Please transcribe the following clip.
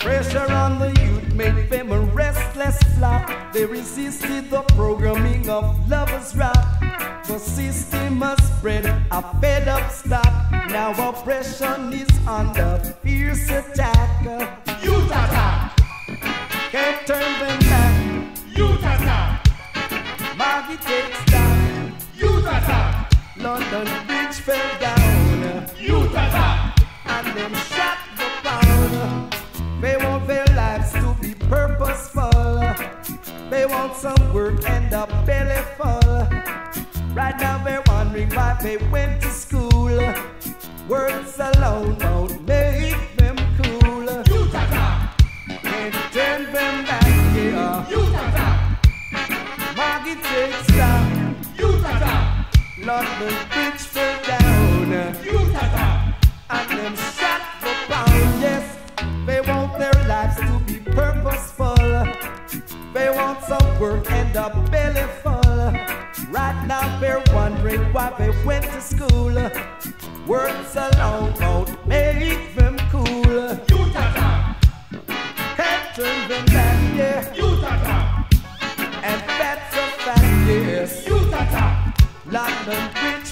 Pressure on the youth made them a restless flock. They resisted the programming of lovers' rock. The system has spread a fed up stock. Now oppression is under fierce attack. Youth attack. Can't turn them back. Youth attack. Maggie takes down. Youth attack. London Bridge fell down. Youth attack. And them shot the pound. They want their lives to be purposeful. They want some work and a belly full. Right now they're wondering why they went to school. Words alone won't make them cool. Youth attack. Can't turn them back, yeah. Youth attack. Maggie takes down. Youth attack. London Bridge fell down. Youth attack. And them shot the pound, yes. They want their lives to be purposeful. They want some work and a belly full. Right now they're wondering why they went to school. Words alone won't make them cool. Youth attack. Can't turn them back, yeah. Youth attack. And that's a fact, yes. Youth attack. London Bridge